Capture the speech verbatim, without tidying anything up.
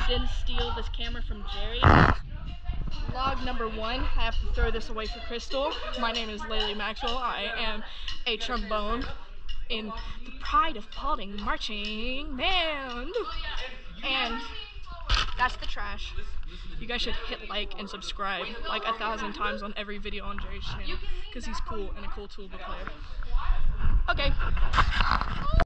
didn't steal this camera from Jerry. Vlog number one, I have to throw this away for Crystal. My name is Laylee Maxwell. I am a trombone in the Pride of Paulding Marching Band. And that's the trash. You guys should hit like and subscribe like a thousand times on every video on Jerry's channel because he's cool and a cool tuba player. Okay.